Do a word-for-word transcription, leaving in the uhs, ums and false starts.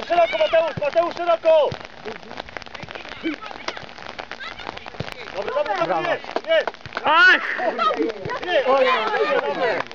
Szeroko, szeroko, Mateusz, Mateusz, szeroko! Dobra, dobra, dobra, jest, jest! Ach! Nie, o, nie, dobra, dobra.